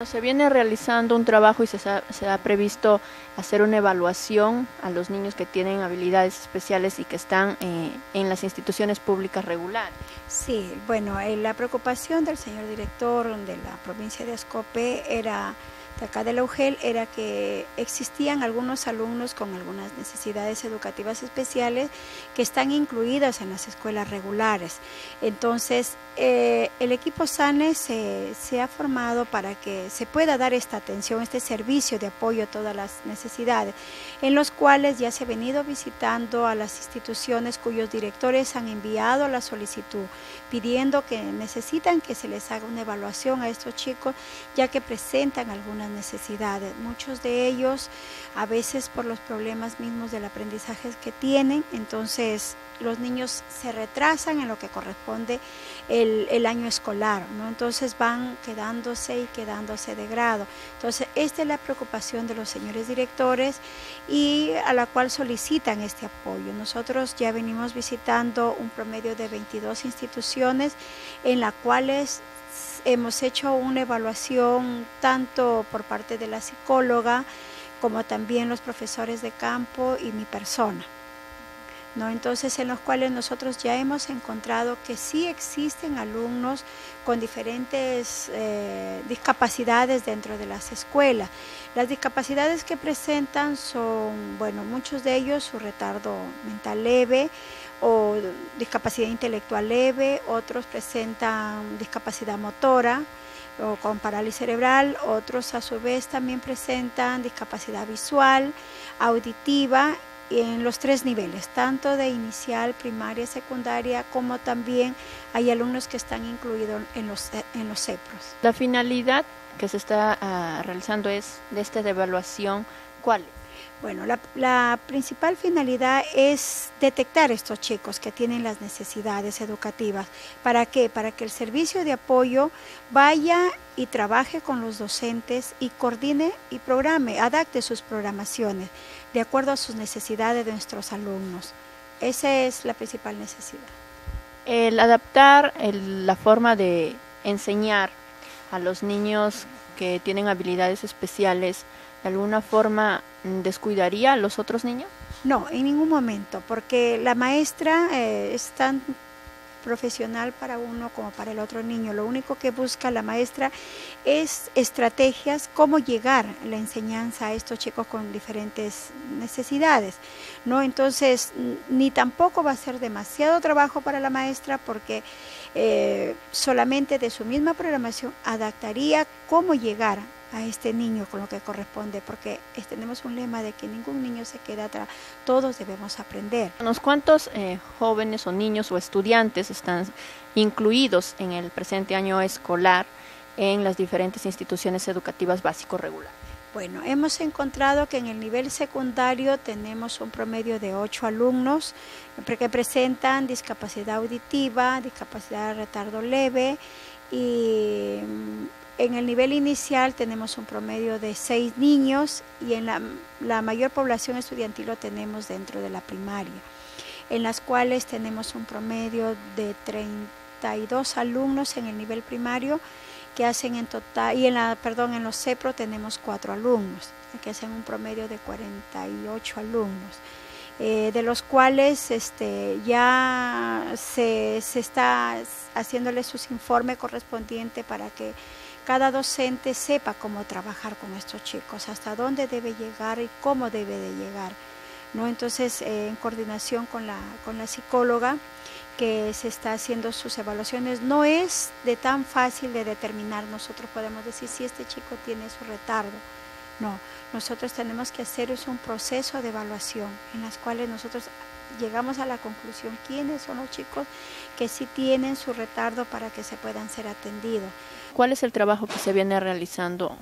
Se viene realizando un trabajo y se ha previsto hacer una evaluación a los niños que tienen habilidades especiales y que están en las instituciones públicas regulares. Sí, bueno, la preocupación del señor director de la provincia de Ascope era, de acá de la UGEL, era que existían algunos alumnos con algunas necesidades educativas especiales que están incluidas en las escuelas regulares. Entonces, el equipo SANE se ha formado para que se pueda dar esta atención, este servicio de apoyo a todas las necesidades, en los cuales ya se ha venido visitando a las instituciones cuyos directores han enviado la solicitud, pidiendo que necesitan que se les haga una evaluación a estos chicos, ya que presentan algunas necesidades. Muchos de ellos, a veces por los problemas mismos del aprendizaje que tienen, entonces los niños se retrasan en lo que corresponde el año escolar, ¿no? Entonces van quedándose de grado. Entonces esta es la preocupación de los señores directores y a la cual solicitan este apoyo. Nosotros ya venimos visitando un promedio de 22 instituciones en las cuales hemos hecho una evaluación tanto por parte de la psicóloga como también los profesores de campo y mi persona, ¿no? Entonces, en los cuales nosotros ya hemos encontrado que sí existen alumnos con diferentes discapacidades dentro de las escuelas. Las discapacidades que presentan son, bueno, muchos de ellos su retardo mental leve o discapacidad intelectual leve, otros presentan discapacidad motora o con parálisis cerebral, otros a su vez también presentan discapacidad visual, auditiva, en los 3 niveles, tanto de inicial, primaria, secundaria, como también hay alumnos que están incluidos en los CEPROS. La finalidad que se está realizando es de esta evaluación, ¿cuál es? Bueno, la principal finalidad es detectar estos chicos que tienen las necesidades educativas. ¿Para qué? Para que el servicio de apoyo vaya y trabaje con los docentes y coordine y programe, adapte sus programaciones de acuerdo a sus necesidades de nuestros alumnos. Esa es la principal necesidad. El adaptar la forma de enseñar a los niños que tienen habilidades especiales, ¿de alguna forma descuidaría a los otros niños? No, en ningún momento, porque la maestra es tan profesional para uno como para el otro niño. Lo único que busca la maestra es estrategias, cómo llegar la enseñanza a estos chicos con diferentes necesidades, ¿no? Entonces, ni tampoco va a ser demasiado trabajo para la maestra porque solamente de su misma programación adaptaría cómo llegar a este niño con lo que corresponde, porque tenemos un lema de que ningún niño se queda atrás, todos debemos aprender. ¿Cuántos jóvenes o niños o estudiantes están incluidos en el presente año escolar en las diferentes instituciones educativas básico regular? Bueno, hemos encontrado que en el nivel secundario tenemos un promedio de 8 alumnos que presentan discapacidad auditiva, discapacidad de retardo leve, y en el nivel inicial tenemos un promedio de 6 niños y en la mayor población estudiantil lo tenemos dentro de la primaria, en las cuales tenemos un promedio de 32 alumnos en el nivel primario que hacen en total, y en los CEPRO tenemos 4 alumnos que hacen un promedio de 48 alumnos. De los cuales ya se está haciéndole sus informes correspondientes para que cada docente sepa cómo trabajar con estos chicos, hasta dónde debe llegar y cómo debe de llegar, ¿no? Entonces, en coordinación con la psicóloga que se está haciendo sus evaluaciones, no es de tan fácil de determinar. Nosotros podemos decir si este chico tiene su retardo. No, nosotros tenemos que hacer un proceso de evaluación en las cuales nosotros llegamos a la conclusión quiénes son los chicos que sí tienen su retardo para que se puedan ser atendidos. ¿Cuál es el trabajo que se viene realizando?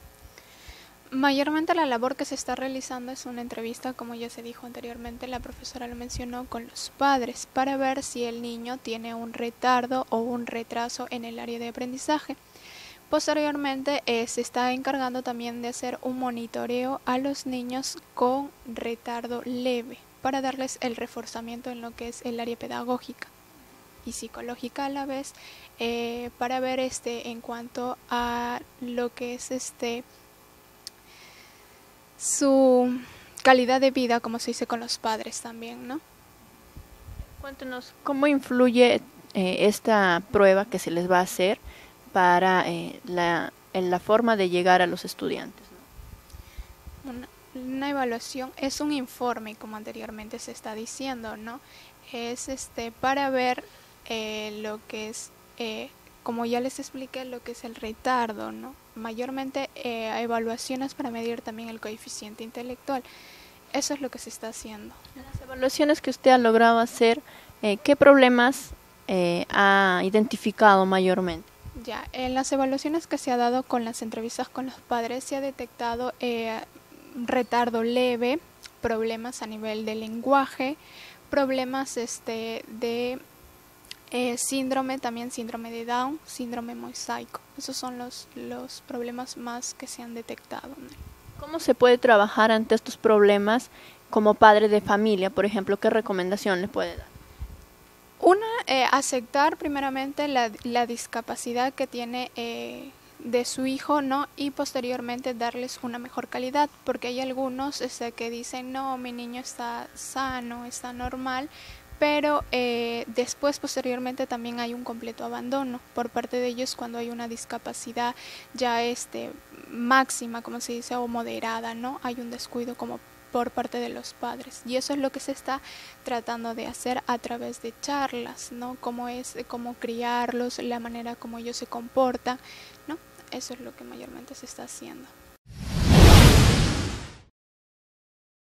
Mayormente la labor que se está realizando es una entrevista, como ya se dijo anteriormente, la profesora lo mencionó, con los padres para ver si el niño tiene un retardo o un retraso en el área de aprendizaje. Posteriormente se está encargando también de hacer un monitoreo a los niños con retardo leve para darles el reforzamiento en lo que es el área pedagógica y psicológica a la vez para ver en cuanto a lo que es su calidad de vida, como se dice con los padres también, ¿no? Cuéntenos, ¿cómo influye esta prueba que se les va a hacer para en la forma de llegar a los estudiantes, ¿no? Una evaluación es un informe, como anteriormente se está diciendo, ¿no? Es para ver lo que es, como ya les expliqué, lo que es el retardo, ¿no? Mayormente evaluaciones para medir también el coeficiente intelectual. Eso es lo que se está haciendo. Las evaluaciones que usted ha logrado hacer, ¿qué problemas ha identificado mayormente? Ya, en las evaluaciones que se ha dado con las entrevistas con los padres se ha detectado retardo leve, problemas a nivel de lenguaje, problemas de síndrome, también síndrome de Down, síndrome mosaico. Esos son los problemas más que se han detectado, ¿no? ¿Cómo se puede trabajar ante estos problemas como padre de familia, por ejemplo? ¿Qué recomendación le puede dar? Una, aceptar primeramente la discapacidad que tiene de su hijo, ¿no? Y posteriormente darles una mejor calidad, porque hay algunos que dicen, no, mi niño está sano, está normal, pero después posteriormente también hay un completo abandono por parte de ellos cuando hay una discapacidad ya máxima, como se dice, o moderada, ¿no? Hay un descuido como por parte de los padres, y eso es lo que se está tratando de hacer a través de charlas, ¿no? Cómo criarlos, la manera como ellos se comportan, ¿no? Eso es lo que mayormente se está haciendo.